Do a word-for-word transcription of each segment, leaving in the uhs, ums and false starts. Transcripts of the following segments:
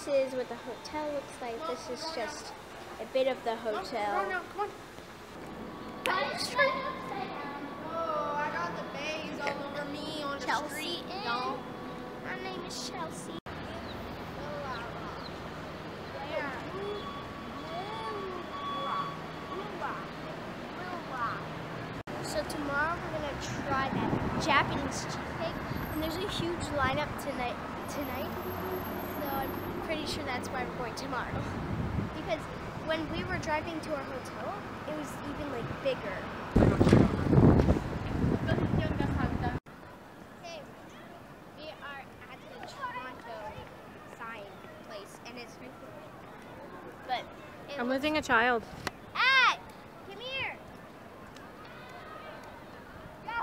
this is what the hotel looks like. This is just a bit of the hotel. Come on, come on. Oh, I got the bays all over me on the Chelsea street, in. y'all. My name is Chelsea. So tomorrow we're gonna try that Japanese cheesecake, and there's a huge lineup tonight. Tonight, so I'm pretty sure that's why we're going tomorrow. Because when we were driving to our hotel, it was even like bigger. Hey, we are at the Toronto sign place, and it's really cool. But it I'm losing a child. Hey, come here. Go.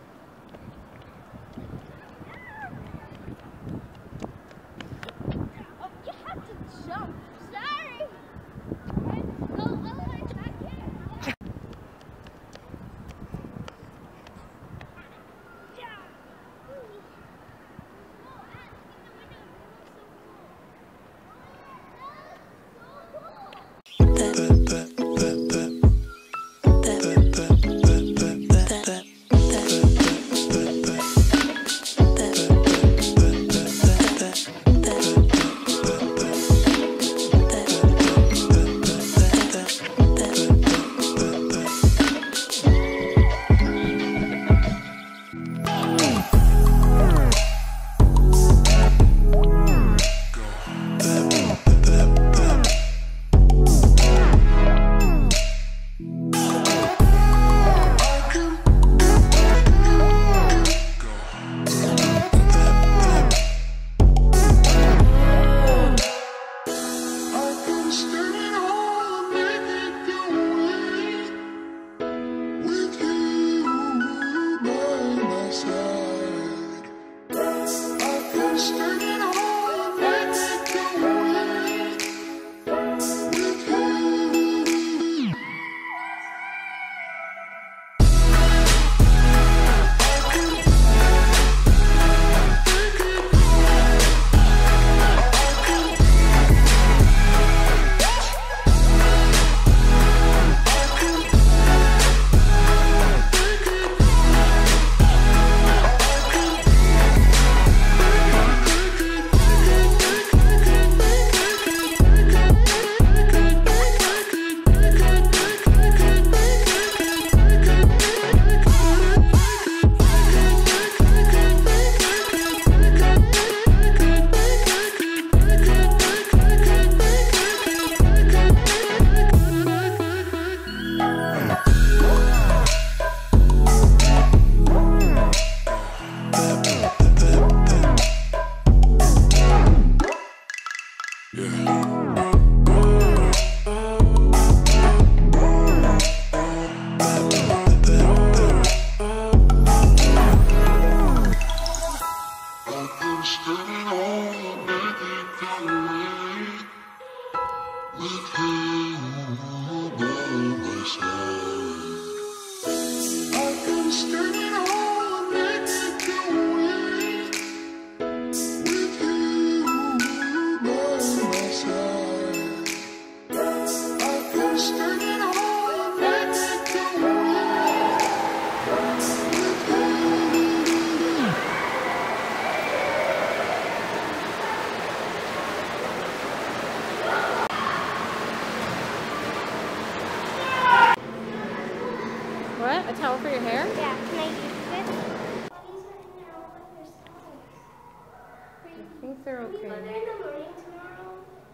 Oh, you have to jump. Sorry. Go, otherwise I can't. What? A towel for your hair? Yeah, can I use it? I think they're okay. Are they in the morning tomorrow?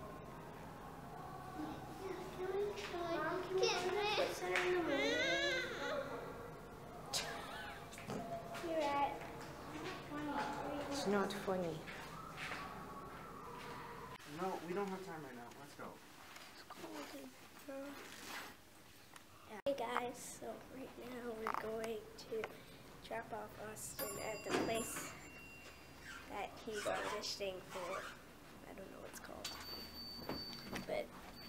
You're at twenty-three. It's not funny. No, we don't have time right now. Let's go. Hey guys, so right now we're going to drop off Austin at the place that he's auditioning for. I don't know what it's called. But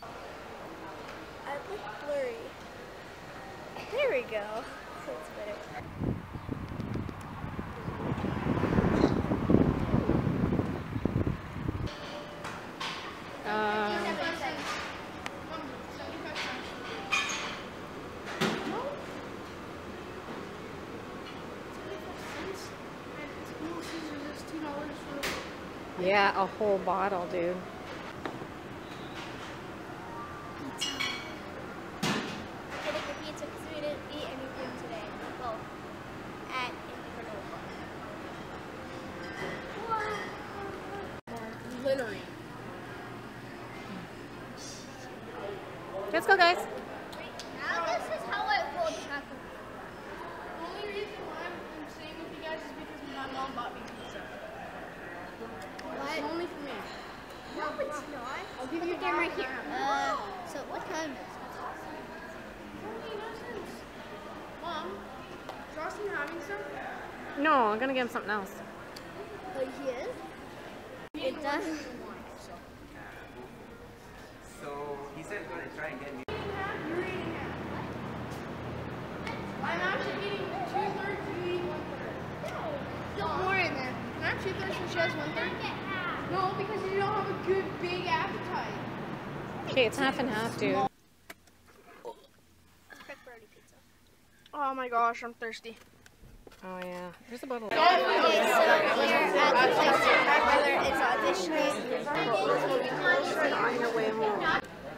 I look blurry. There we go. That's better. Yeah, a whole bottle, dude. Getting the pizza because we didn't eat anything today. Well, at Wow. Littering. Let's go, guys. Now this is how I roll chocolate. The only reason why I'm staying with you guys is because my mom bought me pizza. What? It's only for me. No, it's not. I'll give you a Again, right dollar here. and a half. Uh, so what time is it? Totally no sense. Mom, is Austin having some? No, I'm gonna get him something else. Oh, he is? It does. So he said he's gonna try and get me. You're eating half. I'm actually getting two thirds, you eat one third. No more in there. Can I have two thirds and she has one third? No, because you don't have a good big appetite. Okay, it's half and half, dude. Pepperoni pizza. Oh my gosh, I'm thirsty. Oh yeah, there's a bottle. Okay, so we're at the place where my brother is auditioning. On your way home.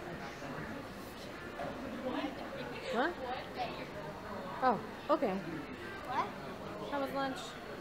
What? Oh, okay. What? How was lunch?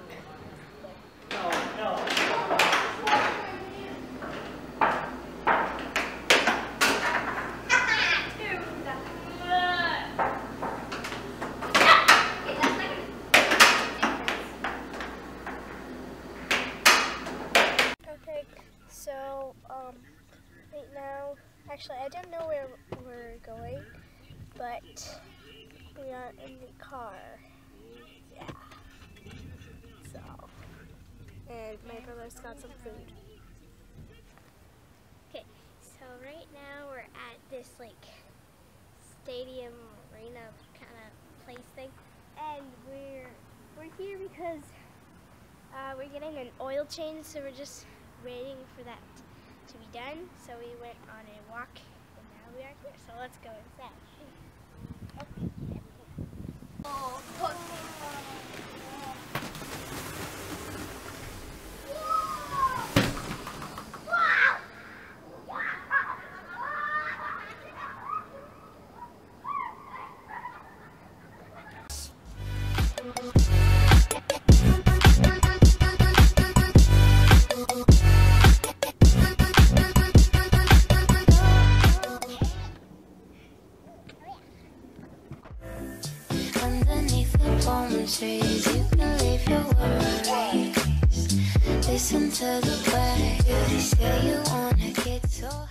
Okay, so um, right now, actually, I don't know where we're going, but we are in the car. Yeah. So, and my brother's got some food. Okay, so right now we're at this like stadium arena kind of place thing, and we're we're here because uh, we're getting an oil change, so we're just waiting for that to be done. So we went on a walk, and now we are here. So let's go inside. Okay. Oh, look. Underneath the palm trees, you can leave your worries. Listen to the way they say you wanna get so